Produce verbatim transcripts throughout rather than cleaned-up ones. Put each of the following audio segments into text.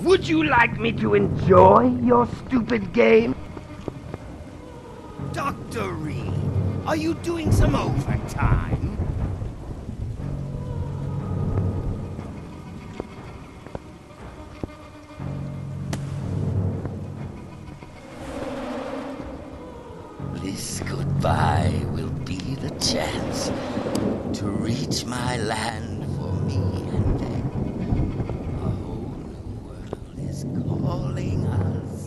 Would you like me to enjoy your stupid game? Doctor Reed, are you doing some overtime? This goodbye will be the chance to reach my land for me and them. A whole new world is calling us.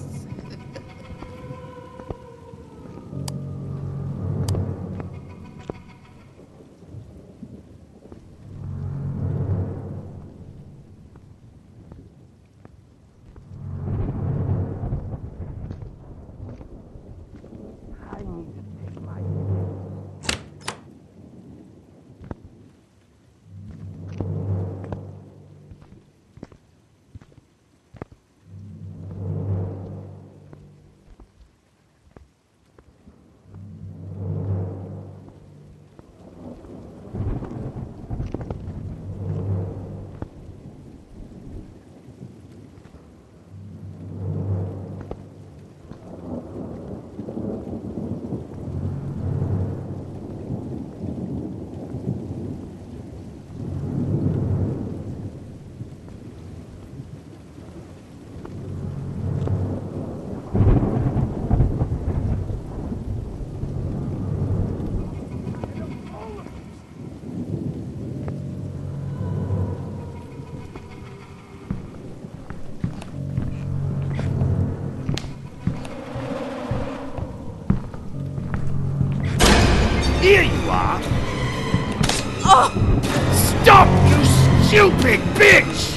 Here you are! Oh! Stop, you stupid bitch!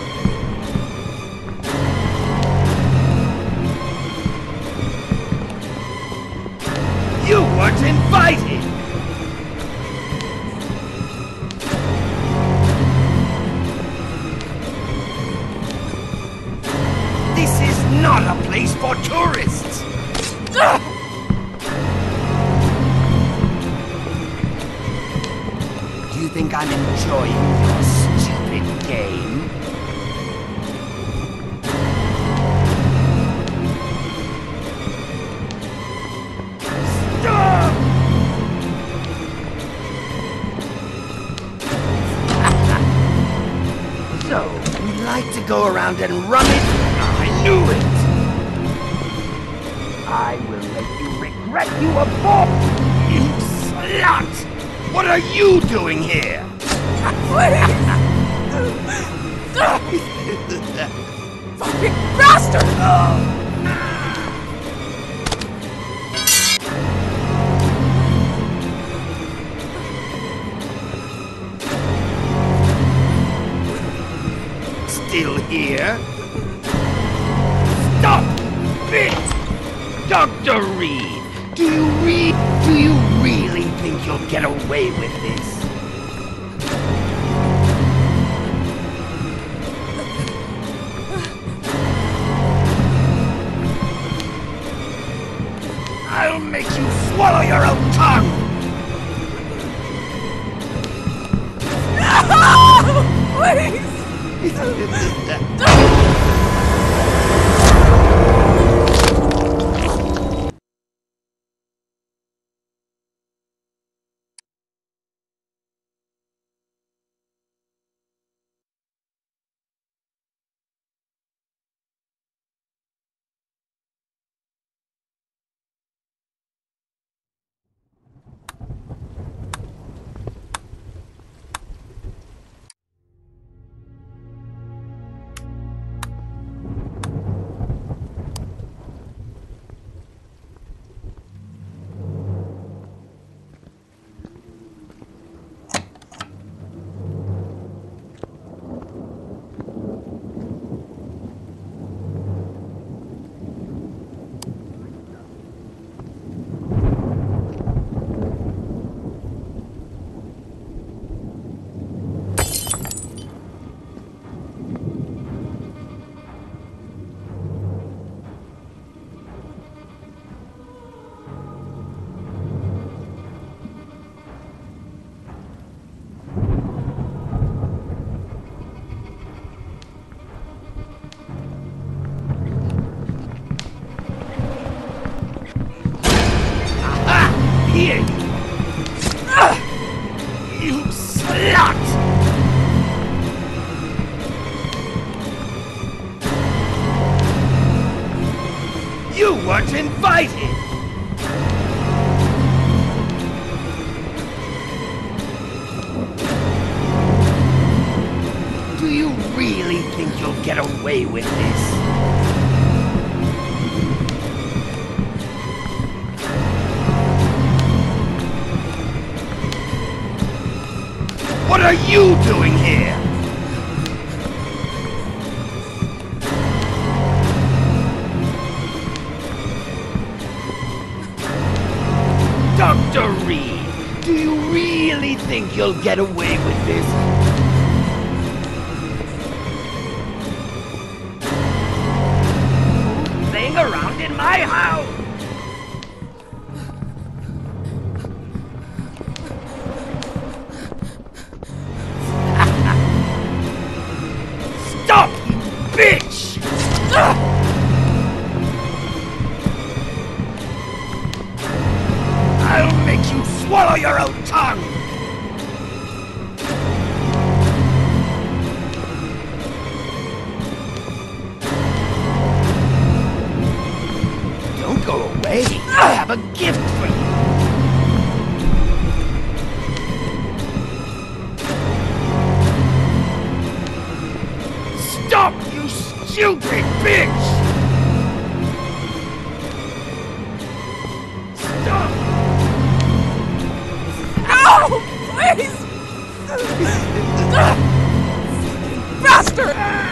You weren't invited! This is not a place for tourists! Ugh! Do you think I'm enjoying your stupid game? Stop! So, you like to go around and rummage? I knew it! I will make you regret you were born! You slut! What are you doing here? Fucking bastard! Oh. Still here? Stop it! Doctor Reed, do you re- do you really think you'll get away with this? I'll make you swallow your own tongue! No! Please! weren't invited! Do you really think you'll get away with this? What are you doing here? Doctor Reed, do you really think you'll get away with this? Who's playing around in my house? Stop, you bitch! I'll make you swallow your own tongue! Don't go away. I have a gift for you. Stop, you stupid bitch! Stop! No! Please! Bastard!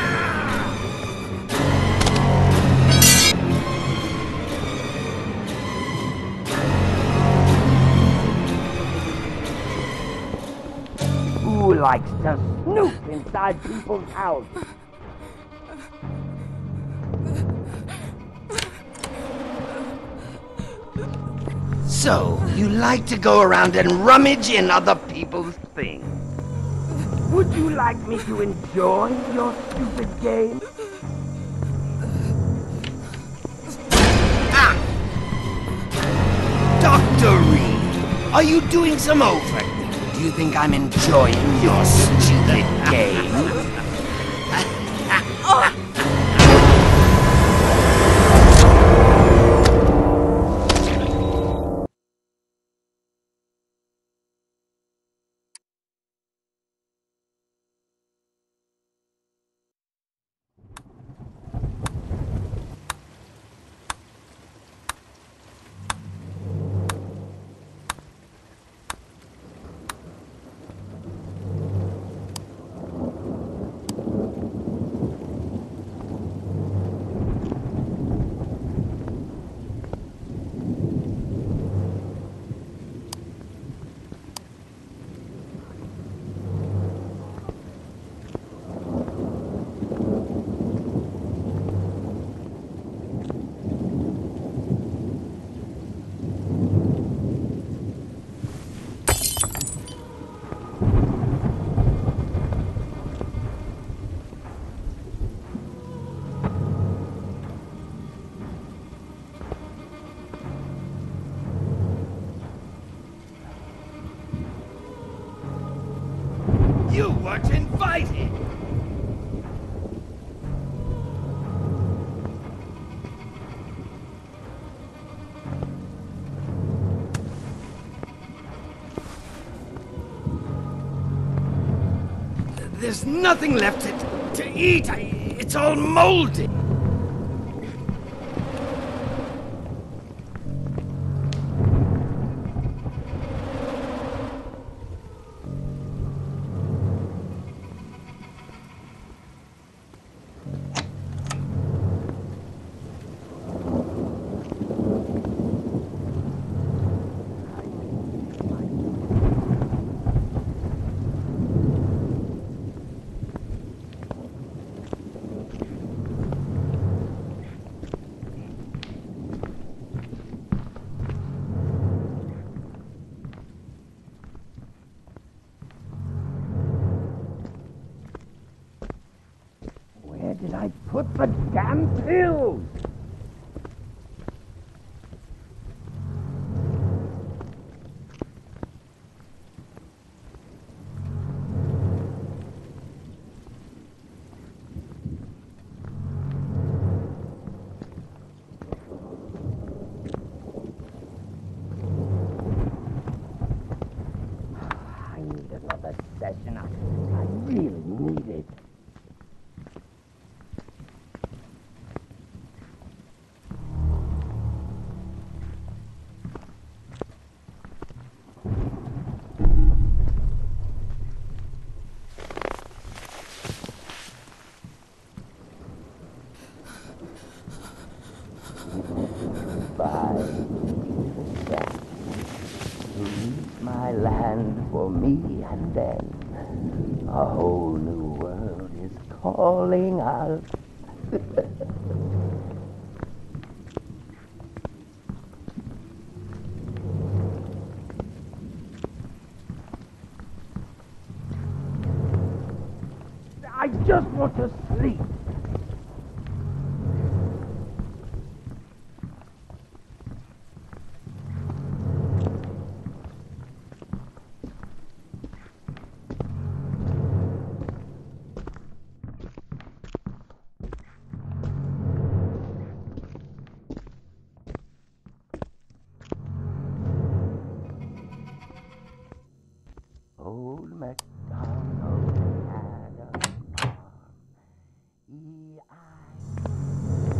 Who likes to snoop inside people's houses? So, you like to go around and rummage in other people's things? Would you like me to enjoy your stupid game? Ah! Doctor Reed, are you doing some overthinking? Do you think I'm enjoying your stupid game? You weren't invited! There's nothing left to, to eat. I, it's all moldy. Where did I put the damn pills? land for me, and then a whole new world is calling out. I just want to sleep. Old MacDonald had a farm. E I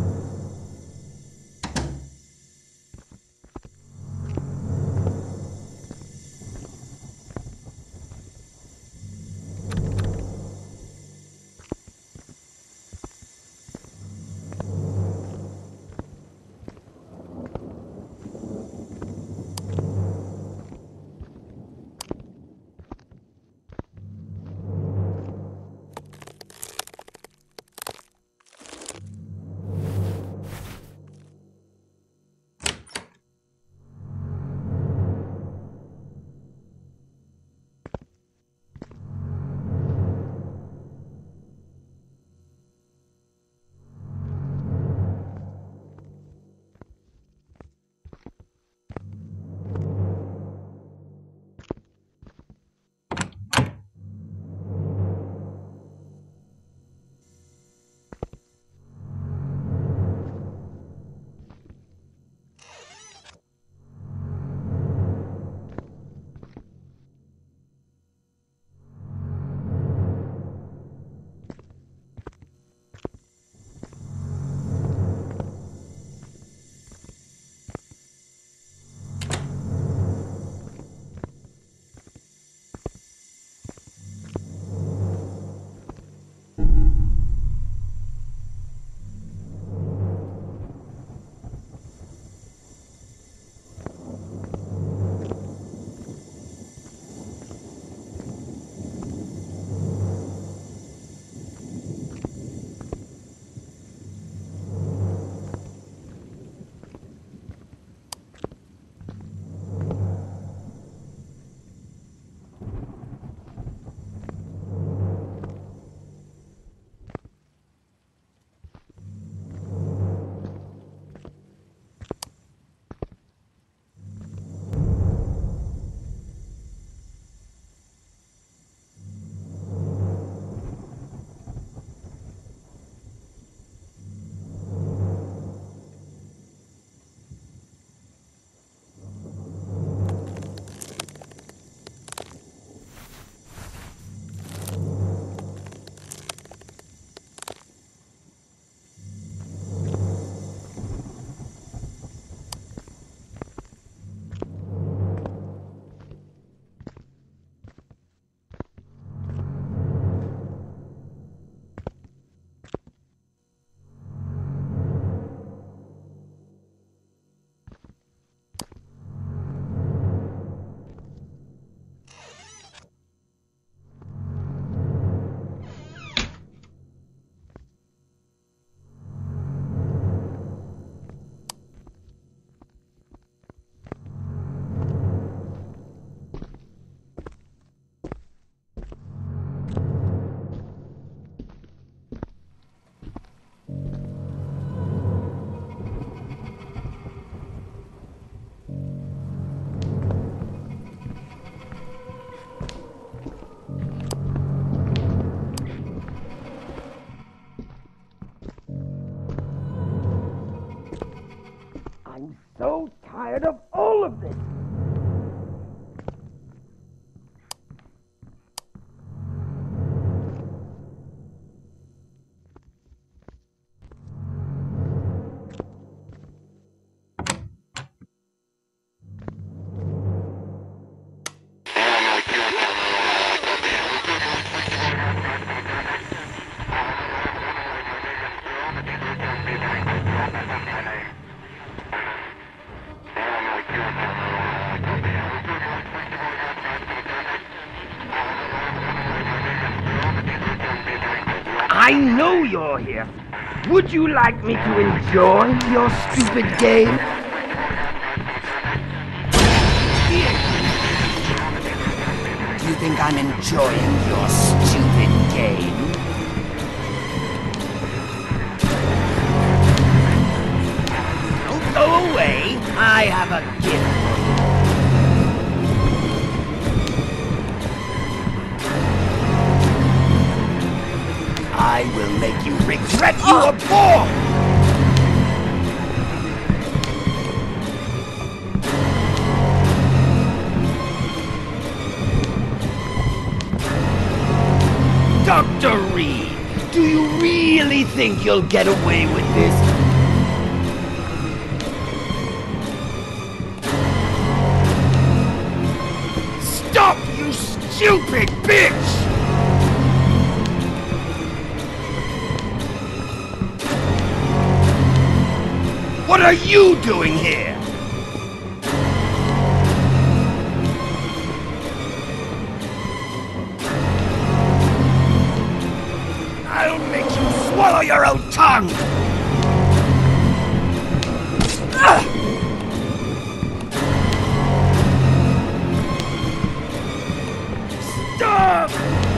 I'm so tired of all of this. Thank you. know you're here. Would you like me to enjoy your stupid game? Do you think I'm enjoying your stupid game? Don't go away. I have a gift for you. I will make you regret you were born! Doctor Reed, do you really think you'll get away with this? Stop, you stupid bitch! What are you doing here? I'll make you swallow your own tongue! Ugh! Stop!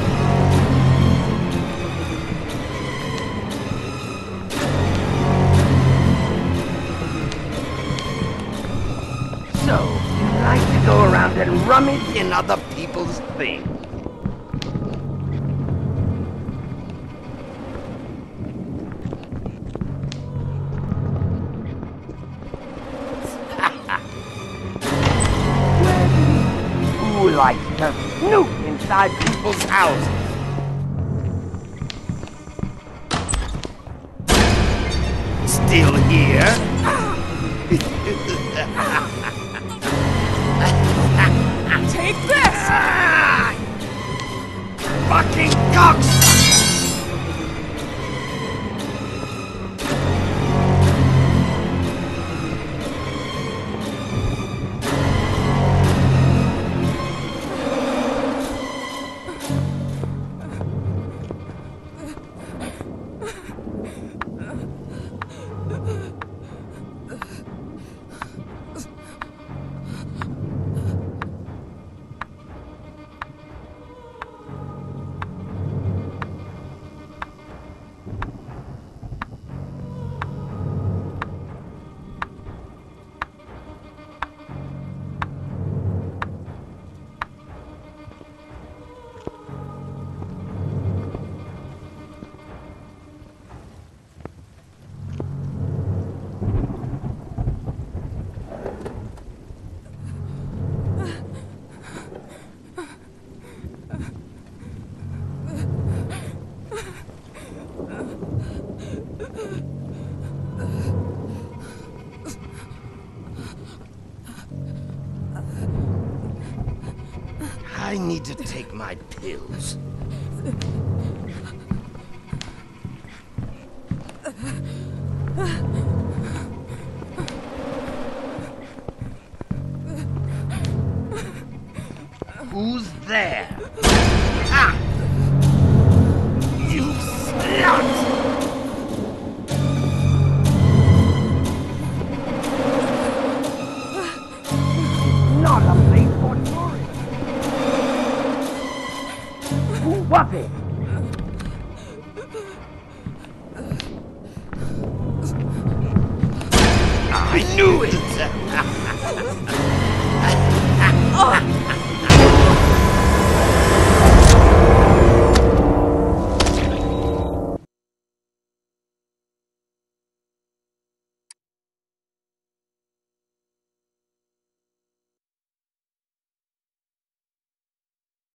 So, you like to go around and rummage in other people's things. Who likes to snoop inside people's houses? Still here? Take this! Ah! Fucking cocksucker! I need to take my pills. Who's there? Ah! You slut! Not a place for tourists. Who was it? I knew it!